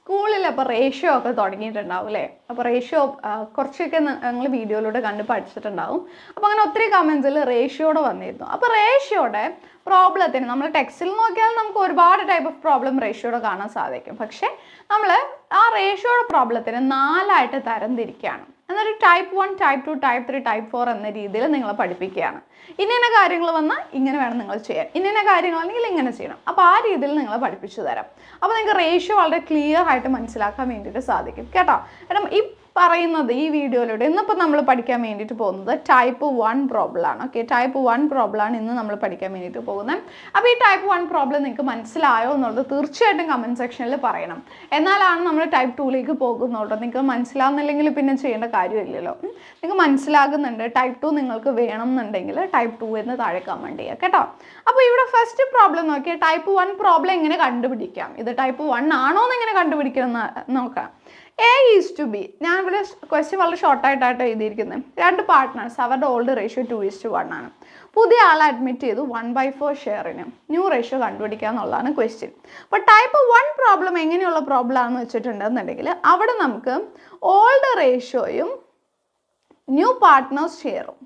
സ്കൂളിൽ അപ്പോൾ റേഷ്യോ ഒക്കെ തുടങ്ങിയിട്ടുണ്ടാവും അല്ലേ? അപ്പോൾ റേഷ്യോ കുറച്ചൊക്കെ നിങ്ങൾ വീഡിയോയിലൂടെ കണ്ട് പഠിച്ചിട്ടുണ്ടാവും. അപ്പോൾ അങ്ങനെ ഒത്തിരി കമൻസിൽ റേഷ്യോടെ വന്നിരുന്നു. അപ്പോൾ റേഷ്യോടെ പ്രോബ്ലത്തിന് നമ്മൾ ടെക്സ്റ്റിൽ നോക്കിയാൽ നമുക്ക് ഒരുപാട് ടൈപ്പ് ഓഫ് പ്രോബ്ലം റേഷ്യോടെ കാണാൻ സാധിക്കും. പക്ഷേ നമ്മൾ ആ റേഷ്യോയുടെ പ്രോബ്ലത്തിന് 4ആയിട്ട് തരംതിരിക്കുകയാണ്. എന്നിട്ട് ടൈപ്പ് 1, ടൈപ്പ് 2, ടൈപ്പ് 3, ടൈപ്പ് 4 എന്ന രീതിയിൽ നിങ്ങളെ പഠിപ്പിക്കുകയാണ്. ഇന്ന കാര്യങ്ങൾ വന്നാൽ ഇങ്ങനെ വേണം നിങ്ങൾ ചെയ്യാൻ, ഇന്ന കാര്യങ്ങളാണെങ്കിൽ ഇങ്ങനെ ചെയ്യണം. അപ്പോൾ ആ രീതിയിൽ നിങ്ങളെ പഠിപ്പിച്ചു തരാം. അപ്പോൾ നിങ്ങൾക്ക് റേഷ്യോ വളരെ ക്ലിയർ ആയിട്ട് മനസ്സിലാക്കാൻ വേണ്ടിയിട്ട് സാധിക്കും കേട്ടോ. കാരണം ഈ പറയുന്നത് ഈ വീഡിയോയിലൂടെ ഇന്നിപ്പോൾ നമ്മൾ പഠിക്കാൻ വേണ്ടിയിട്ട് പോകുന്നത് ടൈപ്പ് 1 പ്രോബ്ലം ആണ്. ഓക്കെ, ടൈപ്പ് 1 പ്രോബ്ലം ആണ് ഇന്ന് നമ്മൾ പഠിക്കാൻ വേണ്ടിയിട്ട് പോകുന്നത്. അപ്പോൾ ഈ ടൈപ്പ് 1 പ്രോബ്ലം നിങ്ങൾക്ക് മനസ്സിലായോ എന്നുള്ളത് തീർച്ചയായിട്ടും കമൻറ്റ് സെക്ഷനിൽ പറയണം. എന്നാലാണ് നമ്മൾ ടൈപ്പ് 2ലേക്ക് പോകുന്നുള്ളൂ. നിങ്ങൾക്ക് മനസ്സിലാവുന്നില്ലെങ്കിൽ പിന്നെ ചെയ്യേണ്ട കാര്യമില്ലല്ലോ. നിങ്ങൾക്ക് മനസ്സിലാകുന്നുണ്ട്, ടൈപ്പ് 2 നിങ്ങൾക്ക് വേണം എന്നുണ്ടെങ്കിൽ ടൈപ്പ് 2 എന്ന് താഴെ കമൻറ്റ് ചെയ്യുക കേട്ടോ. അപ്പോൾ ഇവിടെ ഫസ്റ്റ് പ്രോബ്ലം നോക്കിയാൽ ടൈപ്പ് 1 പ്രോബ്ലം എങ്ങനെ കണ്ടുപിടിക്കാം, ഇത് ടൈപ്പ് 1 ആണോ എന്ന് എങ്ങനെ കണ്ടുപിടിക്കണം എന്ന് നോക്കാം. A is to B. ഞാൻ ഇവിടെ ക്വസ്റ്റ്യൻ വളരെ ഷോർട്ടായിട്ടാണ് എഴുതിയിരിക്കുന്നത്. 2 പാർട്ട്നേഴ്സ്, അവരുടെ ഓൾഡ് റേഷ്യോ 2:1 ആണ്. പുതിയ ആളെ അഡ്മിറ്റ് ചെയ്തു 1/4 ഷെയറിന് ന്യൂ റേഷ്യോ കണ്ടുപിടിക്കുക എന്നുള്ളതാണ് ക്വസ്റ്റ്യൻ. അപ്പോൾ ടൈപ്പ് 1 പ്രോബ്ലം എങ്ങനെയുള്ള പ്രോബ്ലം ആണെന്ന് വെച്ചിട്ടുണ്ടെന്നുണ്ടെങ്കിൽ അവിടെ നമുക്ക് ഓൾഡ് റേഷ്യോയും ന്യൂ പാർട്ട്നേഴ്സ് ഷെയറും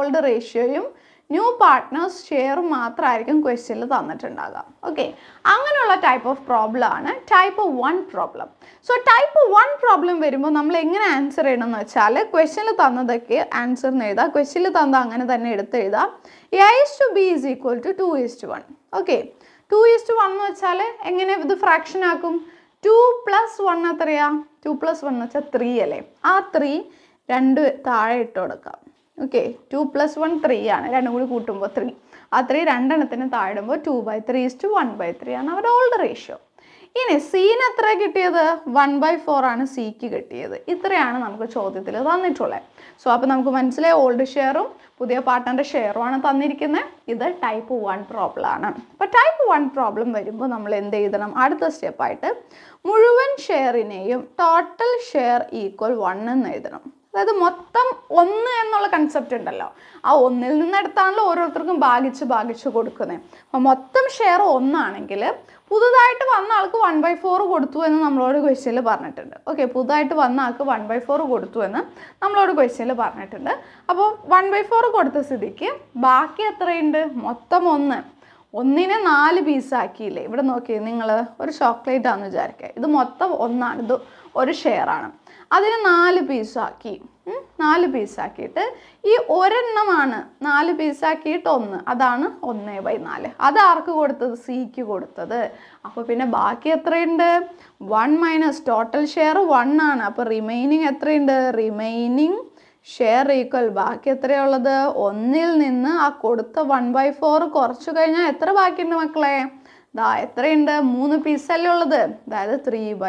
ന്യൂ പാർട്ട്നേഴ്സ് ഷെയർ മാത്രമായിരിക്കും ക്വസ്റ്റ്യനിൽ തന്നിട്ടുണ്ടാകുക. ഓക്കെ, അങ്ങനെയുള്ള ടൈപ്പ് ഓഫ് പ്രോബ്ലം ആണ് type 1 problem. So type 1 problem വരുമ്പോൾ നമ്മൾ എങ്ങനെ ആൻസർ ചെയ്യണമെന്ന് വെച്ചാൽ ക്വസ്റ്റ്യനിൽ തന്നതൊക്കെ ആൻസറിന് എഴുതാം. ക്വസ്റ്റ്യനിൽ തന്ന അങ്ങനെ തന്നെ എടുത്തെഴുതാം. A/B is equal to 2:1. Okay, 2:1 എന്ന് വെച്ചാൽ എങ്ങനെ ഇത് ഫ്രാക്ഷൻ ആക്കും? 2 + 1 എത്രയാ? 2 + 1 എന്ന് വെച്ചാൽ 3 അല്ലേ? ആ 3 2 താഴെ ഇട്ട് കൊടുക്കാം. ഓക്കെ, 2 + 1 3 ആണ്. രണ്ടും കൂടി കൂട്ടുമ്പോൾ 3. ആ 3 രണ്ടെണ്ണത്തിന് താഴെടുമ്പോൾ 2/3:1/3 ആണ് അവരുടെ ഓൾഡ് റേഷ്യോ. ഇനി സീന് എത്ര കിട്ടിയത്? 1/4 ആണ് സിക്ക് കിട്ടിയത്. ഇത്രയാണ് നമുക്ക് ചോദ്യത്തിൽ തന്നിട്ടുള്ളത്. സോ അപ്പോൾ നമുക്ക് മനസ്സിലായി ഓൾഡ് ഷെയറും പുതിയ പാർട്ട്ണറിൻ്റെ ഷെയറും ആണ് തന്നിരിക്കുന്നത്. ഇത് ടൈപ്പ് 1 പ്രോബ്ലം ആണ്. അപ്പോൾ ടൈപ്പ് 1 പ്രോബ്ലം വരുമ്പോൾ നമ്മൾ എന്ത് എഴുതണം? അടുത്ത സ്റ്റെപ്പായിട്ട് മുഴുവൻ ഷെയറിനെയും ടോട്ടൽ ഷെയർ ഈക്വൽ 1 എന്ന് എഴുതണം. അതായത് മൊത്തം 1 എന്നുള്ള കൺസെപ്റ്റ് ഉണ്ടല്ലോ, ആ 1-ൽ നിന്നെടുത്താണല്ലോ ഓരോരുത്തർക്കും ഭാഗിച്ച് കൊടുക്കുന്നത്. അപ്പോൾ മൊത്തം ഷെയർ 1 ആണെങ്കിൽ പുതുതായിട്ട് വന്ന ആൾക്ക് 1/4 കൊടുത്തു എന്ന് നമ്മളോട് ക്വസ്റ്റ്യനിൽ പറഞ്ഞിട്ടുണ്ട്. ഓക്കെ, പുതുതായിട്ട് വന്ന ആൾക്ക് 1/4 കൊടുത്തു എന്ന് നമ്മളോട് ക്വസ്റ്റ്യനിൽ പറഞ്ഞിട്ടുണ്ട്. അപ്പോൾ 1/4 കൊടുത്ത സ്ഥിതിക്ക് ബാക്കി എത്രയുണ്ട്? മൊത്തം 1നെ 4 പീസാക്കിയില്ലേ? ഇവിടെ നോക്കിയേ, നിങ്ങൾ ഒരു ചോക്ലേറ്റ് ആണെന്ന് വിചാരിക്കുക. ഇത് മൊത്തം 1 ആണ്, ഇത് ഒരു ഷെയർ ആണ്. അതിന് 4 പീസാക്കി. 4 പീസാക്കിയിട്ട് ഈ ഒരെണ്ണമാണ് 4 പീസാക്കിയിട്ട് 1, അതാണ് 1/4. അത് ആർക്ക് കൊടുത്തത്? സിക്ക് കൊടുത്തത്. അപ്പോൾ പിന്നെ ബാക്കി എത്രയുണ്ട്? 1 - ടോട്ടൽ ഷെയർ 1 ആണ്. അപ്പോൾ റിമൈനിങ് എത്രയുണ്ട്? റിമൈനിങ് ഷെയർ ഈക്വൽ ബാക്കി എത്രയുള്ളത്? 1-ൽ നിന്ന് ആ കൊടുത്ത 1/4 കുറച്ചു കഴിഞ്ഞാൽ എത്ര ബാക്കിയുണ്ട് മക്കളെ? ദാ എത്രയുണ്ട്? 3 പീസല്ലേ ഉള്ളത്. അതായത്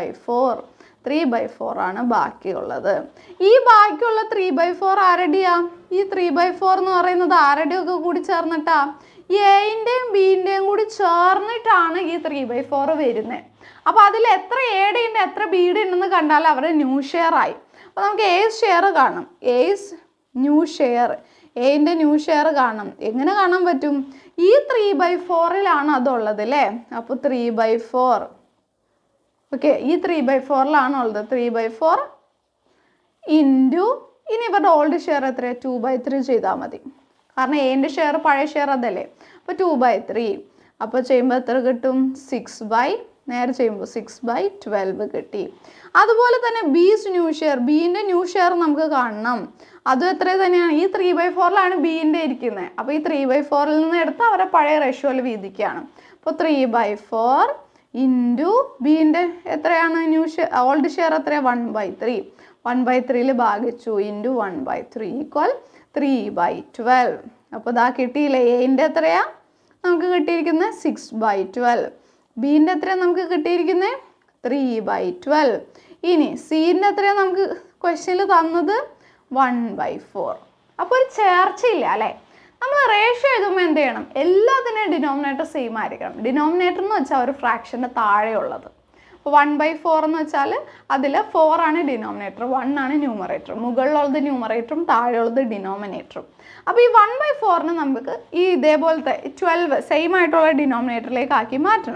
3/4 ആണ് ബാക്കിയുള്ളത്. ഈ ബാക്കിയുള്ള 3/4 ആരുടെയാ? ഈ 3/4 എന്ന് പറയുന്നത് ആരുടെയൊക്കെ കൂടി ചേർന്നിട്ടാ? എൻ്റെയും ബിൻ്റെയും കൂടി ചേർന്നിട്ടാണ് ഈ 3/4 വരുന്നത്. അപ്പോൾ അതിൽ എത്ര എയുടെ ഉണ്ട് എത്ര ബിയുടെ ഉണ്ടെന്ന് കണ്ടാൽ അവരുടെ ന്യൂ ഷെയർ ആയി. അപ്പോൾ നമുക്ക് എസ് ഷെയർ കാണണം. എസ് ന്യൂ ഷെയർ, എന്റെ ന്യൂ ഷെയർ കാണണം. എങ്ങനെ കാണാൻ പറ്റും? ഈ 3/4-ലാണ് അതുള്ളത് അല്ലേ? അപ്പോൾ 3/4. ഓക്കെ, ഈ 3/4-ലാണ് ഉള്ളത്. 3/4 ഇൻറ്റു ഇനി ഇവരുടെ ഓൾഡ് ഷെയർ എത്രയാണ്? 2/3 ചെയ്താൽ മതി. കാരണം എൻ്റെ ഷെയർ പഴയ ഷെയർ അതല്ലേ. അപ്പോൾ 2/3. അപ്പോൾ ചെയ്യുമ്പോൾ എത്ര കിട്ടും? നേരെ ചെയ്യുമ്പോൾ 6/12 കിട്ടി. അതുപോലെ തന്നെ ബീസ് ന്യൂ ഷെയർ, ബീൻ്റെ ന്യൂ ഷെയർ നമുക്ക് കാണണം. അതും എത്ര തന്നെയാണ്? ഈ 3/4-ലാണ് ബീൻ്റെ ഇരിക്കുന്നത്. അപ്പോൾ ഈ 3/4-ൽ നിന്ന് എടുത്ത് അവരെ പഴയ റേഷ്യോയിൽ വീതിക്കുകയാണ്. അപ്പോൾ 3/4 ഇൻറ്റു ബീൻ്റെ എത്രയാണ്? ന്യൂ ഷെയർ ഓൾഡ് ഷെയർ എത്രയാണ്? 1/3. 1/3-ൽ ഭാഗിച്ചു ഇൻറ്റു 1/3 ഈക്വൽ 3/12. അപ്പോൾ ഇതാ കിട്ടിയില്ലേ? എൻ്റെ എത്രയാ നമുക്ക് കിട്ടിയിരിക്കുന്നത്? 6/12. ബീൻ്റെ എത്രയാണ് നമുക്ക് കിട്ടിയിരിക്കുന്നത്? 3/12. ഇനി സീൻ്റെ എത്രയാണ് നമുക്ക് ക്വസ്റ്റ്യനിൽ തന്നത്? 1/4. അപ്പോൾ ഒരു ചേർച്ചയില്ല അല്ലേ? നമ്മൾ റേഷ്യോ എഴുതുമ്പോൾ എന്ത് ചെയ്യണം? എല്ലാത്തിനും ഡിനോമിനേറ്റർ സെയിം ആയിരിക്കണം. ഡിനോമിനേറ്റർ എന്ന് വെച്ചാൽ ഒരു ഫ്രാക്ഷൻ്റെ താഴെയുള്ളത്. അപ്പോൾ 1/4 എന്ന് വെച്ചാൽ അതിൽ 4 ആണ് ഡിനോമിനേറ്റർ, 1 ആണ് ന്യൂമറേറ്റർ. മുകളിലുള്ളത് ന്യൂമറേറ്ററും താഴെയുള്ളത് ഡിനോമിനേറ്ററും. അപ്പോൾ ഈ 1/4-നെ നമുക്ക് ഈ ഇതേപോലത്തെ 12 സെയിം ആയിട്ടുള്ള ഡിനോമിനേറ്ററിലേക്ക് ആക്കി മാറ്റണം.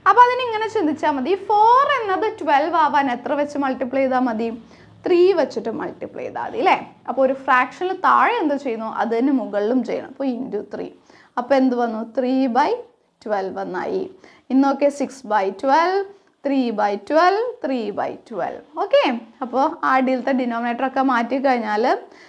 അപ്പോൾ അതിനിങ്ങനെ ചിന്തിച്ചാൽ മതി, 4 എന്നത് 12 ആവാൻ എത്ര വെച്ച് മൾട്ടിപ്ലൈ ചെയ്താൽ മതി? 3 വെച്ചിട്ട് മൾട്ടിപ്ലൈ ചെയ്താൽ മതി അല്ലേ? അപ്പോൾ ഒരു ഫ്രാക്ഷനിൽ താഴെ എന്ത് ചെയ്യുന്നു അതിന് മുകളിലും ചെയ്യണം. അപ്പോൾ ഇൻറ്റു 3. അപ്പോൾ എന്ത് വന്നു? 3/12 എന്നായി. ഇന്നൊക്കെ 6/12, 3/12, 3/12. ഓക്കെ, അപ്പോൾ ആദ്യത്തെ ഡിനോമിനേറ്റർ ഒക്കെ മാറ്റി കഴിഞ്ഞാൽ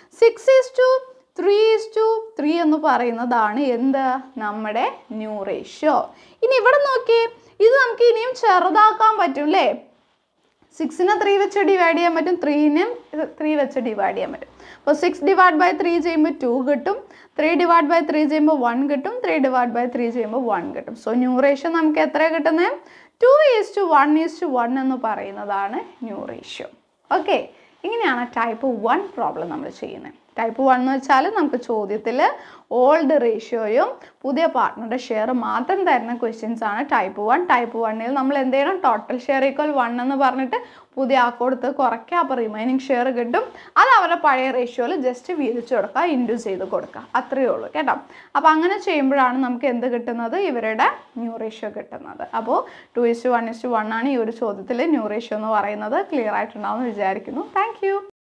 6:3:3 എന്ന് പറയുന്നതാണ് എന്ത്? നമ്മുടെ ന്യൂ റേഷ്യോ. ഇനി ഇവിടെ നോക്കിയേ, ഇത് നമുക്ക് ഇനിയും ചെറുതാക്കാൻ പറ്റും അല്ലേ? 6നെ 3 വെച്ച് ഡിവൈഡ് ചെയ്യാൻ പറ്റും, 3നും 3 വെച്ച് ഡിവൈഡ് ചെയ്യാൻ പറ്റും. അപ്പോൾ 6/3 ചെയ്യുമ്പോൾ 2 കിട്ടും, 3/3 ചെയ്യുമ്പോൾ 1 കിട്ടും, 3/3 ചെയ്യുമ്പോൾ 1 കിട്ടും. സോ ന്യൂ റേഷ്യോ നമുക്ക് എത്ര കിട്ടുന്നത്? 2:1:1 എന്ന് പറയുന്നതാണ് ന്യൂ റേഷ്യോ. ഓക്കെ, ഇങ്ങനെയാണ് ടൈപ്പ് 1 പ്രോബ്ലം നമ്മൾ ചെയ്യുന്നത്. ടൈപ്പ് 1 എന്ന് വെച്ചാൽ നമുക്ക് ചോദ്യത്തിൽ ഓൾഡ് റേഷ്യോയും പുതിയ പാർട്ട്ണറുടെ ഷെയർ മാത്രം തരുന്ന ക്വസ്റ്റ്യൻസ് ആണ് ടൈപ്പ് 1. ടൈപ്പ് 1ൽ നമ്മൾ എന്ത് ചെയ്യണം? ടോട്ടൽ ഷെയർ ഈക്വൽ 1 എന്ന് പറഞ്ഞിട്ട് പുതിയ ആൾക്ക് കൊടുത്ത് കുറയ്ക്കുക, അപ്പോൾ റിമൈനിങ് ഷെയർ കിട്ടും. അത് അവരുടെ പഴയ റേഷ്യോയിൽ ജസ്റ്റ് വീതിച്ച് കൊടുക്കുക, ഇൻഡ്യൂസ് ചെയ്ത് കൊടുക്കുക, അത്രയേ ഉള്ളൂ കേട്ടോ. അപ്പോൾ അങ്ങനെ ചെയ്യുമ്പോഴാണ് നമുക്ക് എന്ത് കിട്ടുന്നത്? ഇവരുടെ ന്യൂ റേഷ്യോ കിട്ടുന്നത്. അപ്പോൾ 2:1:1 ആണ് ഈ ഒരു ചോദ്യത്തിൽ ന്യൂ റേഷ്യോ എന്ന് പറയുന്നത്. ക്ലിയർ ആയിട്ടുണ്ടാവുമെന്ന് വിചാരിക്കുന്നു. Thank U.